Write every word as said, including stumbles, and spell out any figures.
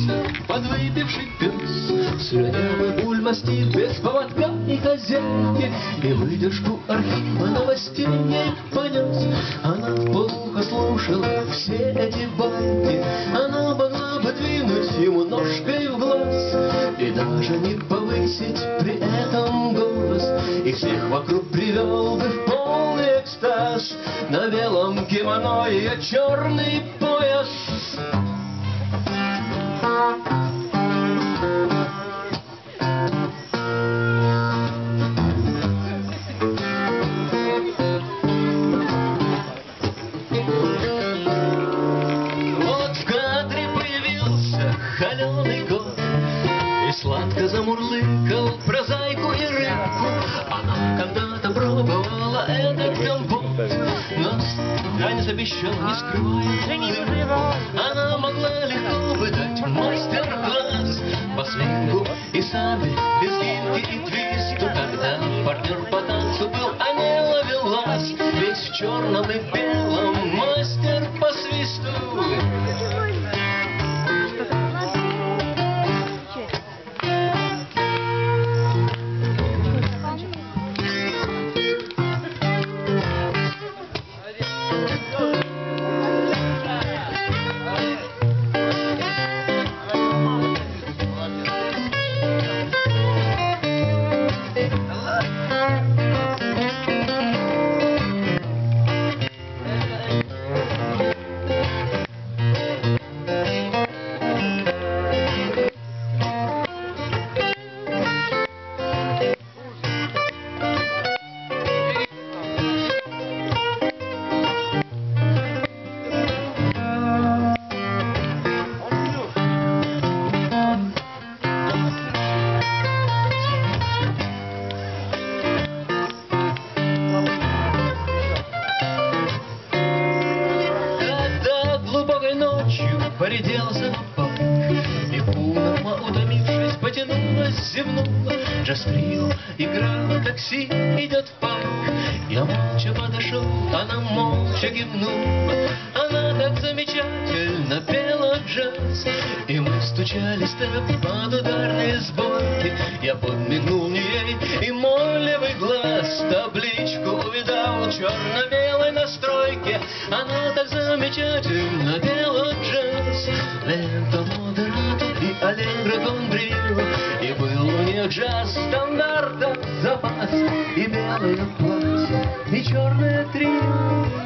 Явился подвыпивший пес, слюнявый бульмастив без поводка и хозяйки, и выдержку архива новостей ей понес. Она вполуха слушала все эти байки, она могла бы двинуть ему ножкой в глаз и даже не повысить при этом голос, и всех вокруг привел бы в полный экстаз. На белом кимоно ее черный пояс. Вот в кадре появился холеный год и сладко замурлыкал про зайку и рыбку. Она когда-то пробовала этот компот, но танец обещал, не скрывая. Она могла легко бы дать мастер-класс по свингу и сабель, без гинки и твисту. Когда партнер по танцу был Анела Велас, весь в черном и белом, мастер по свисту. Поределся парк, и Пума, утомившись, потянулась, зевнула. Джаз-трио играла, такси идет в парк. Я молча подошел, она молча кивнула. Она так замечательно пела джаз, и мы стучали степ под ударные сборки. Я подмигнул ей, и мой левый глаз табличку увидал черно-белой настройки. Она так замечательно пела джаз, лента модерато и аллегро кон брио, и был у них джаз стандарта запас, и белое платье, и черное трио.